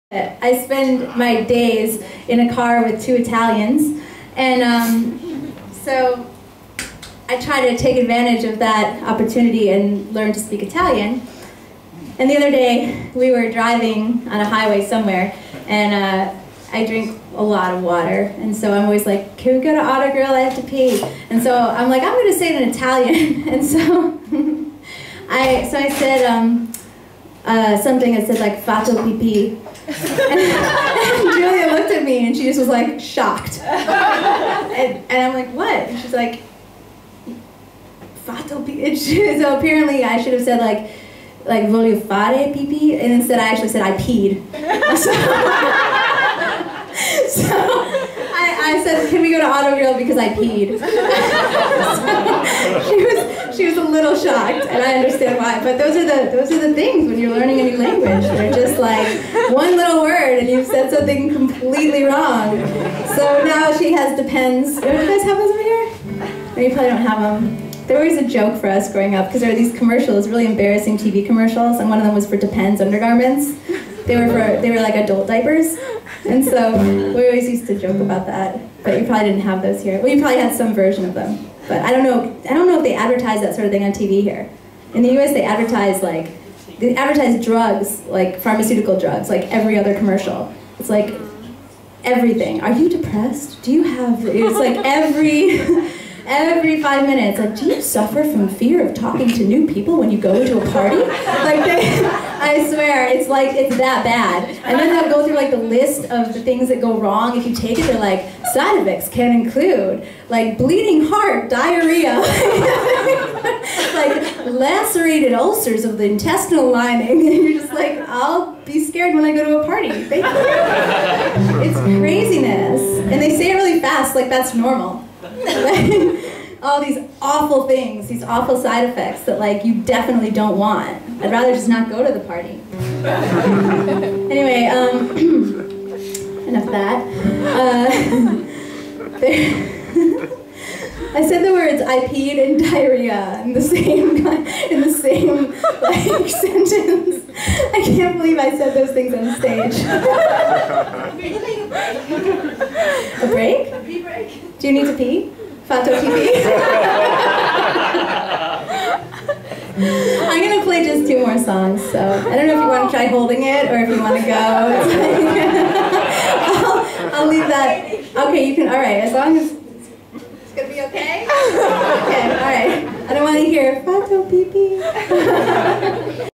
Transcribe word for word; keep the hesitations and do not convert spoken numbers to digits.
I spend my days in a car with two Italians, and um, so I try to take advantage of that opportunity and learn to speak Italian. And the other day, we were driving on a highway somewhere, and uh, I drink a lot of water, and so I'm always like, can we go to Autogrill? I have to pee. And so I'm like, I'm going to say it in Italian. And so I, so I said um, uh, something that said like, fatto pipi. And, and Julia looked at me and she just was like shocked. And, and I'm like, what? And she's like, fatto pipi. And she, so apparently I should have said like, like voglio fare pipi, and instead I actually said I peed. So, so I, I said, can we go to Autogrill because I peed? So she was she was a little shocked, and I understand why. But those are the those are the things when you're learning a new language. They're just like one little word, and you've said something completely wrong. So now she has depends. Do you guys have those over here? Or you probably don't have them. There was a joke for us growing up because there were these commercials, really embarrassing T V commercials, and one of them was for Depends undergarments. They were for they were like adult diapers, and so we always used to joke about that. But you probably didn't have those here. Well, you probably had some version of them, but I don't know. I don't know if they advertise that sort of thing on T V here. In the U S, they advertise like they advertise drugs, like pharmaceutical drugs, like every other commercial. It's like everything. Are you depressed? Do you have? It's like every. Every five minutes, like, do you suffer from fear of talking to new people when you go into a party? Like, they, I swear, it's like, it's that bad. And then they'll go through like the list of the things that go wrong if you take it. They're like, side effects can include, like, bleeding heart, diarrhea, like, lacerated ulcers of the intestinal lining. And you're just like, I'll be scared when I go to a party. Thank you. It's craziness. And they say it really fast, like that's normal. All these awful things, these awful side effects that like you definitely don't want. I'd rather just not go to the party. Anyway, um, enough of that. Uh, there, I said the words I peed and diarrhea in the same in the same like sentence. I can't believe I said those things on stage. A break? A pee break. Do you need to pee? Fatto pipi? I'm going to play just two more songs, so I don't know if you want to try holding it or if you want to go. I'll, I'll leave that. Okay, you can, all right, as long as it's going to be okay? Okay, all right. I don't want to hear fatto pipi.